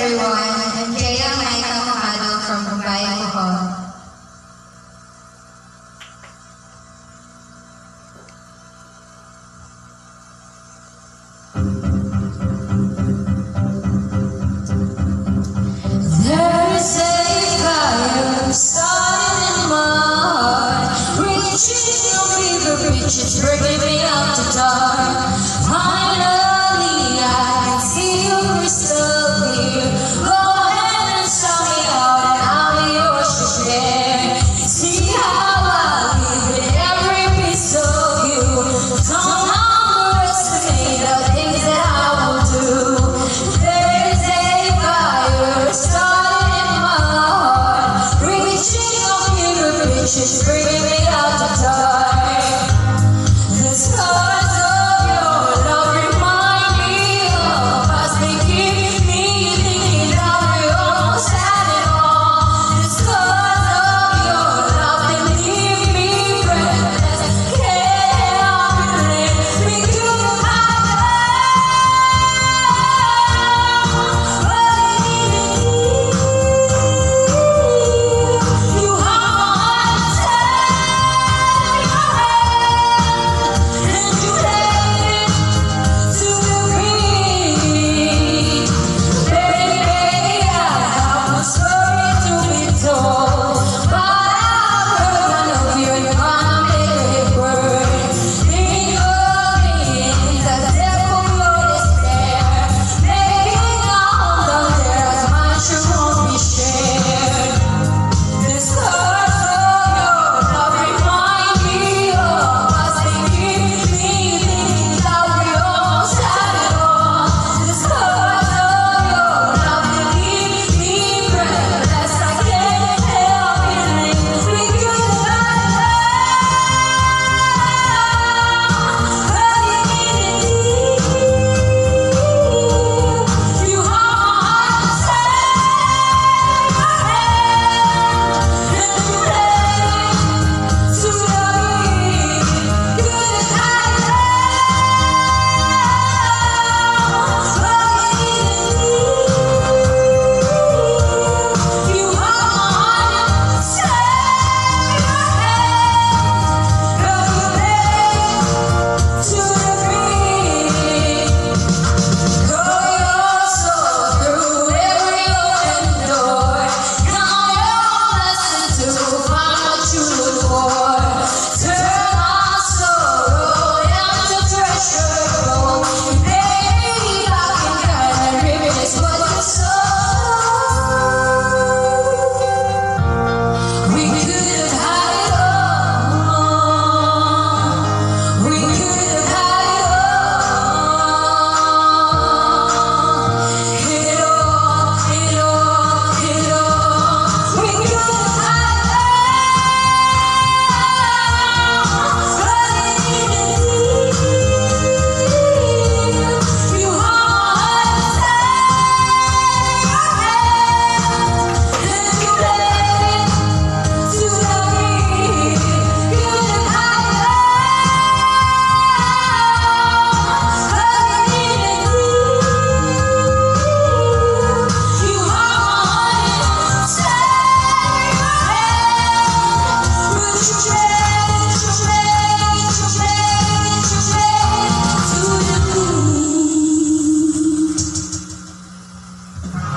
everyone. I'm Jaya Maika Mojado from Bombay, Bohol. There's a fire starting in my heart, reaching a fever pitch, it's bringing me out the dark. Finally, I can see you crystal clear. Go ahead and sell me out, and I'll be yours to share. See how I live in every piece of you. Don't underestimate the things that I will do. There's a fire starting in my heart, reaching a fever pitch, it's bringing me out the dark. The scars of your love remind me of us. They keep me thinking that we almost had it all. The scars of your love, they leave me breathless. Can't help feeling we could have but I needed you. You have my and you led to the green. Baby, I have a story to be told, but I've heard none of you, and you're gonna make it work. Think of me in the depth of your despair, making a home down there as much as won't be shared. The scars of your love remind me of us. They keep me thinking that we almost had it all. The scars of your love, they leave me breathless. I can't help feeling we could have but I needed you. You have my and you led to the green. Could have had it but I needed you. You have my to the green. Go your soul through every open door. Count your blessings to find what you look for. Turn my sorrow into treasure gold. Baby, I can kind of reminisce what you sow. We could have had it all. We could have had it all. It all. We could have had it all. But I needed you. You have my and you led to the green. Could have had it all. But I needed you. You have my would you change to the moon?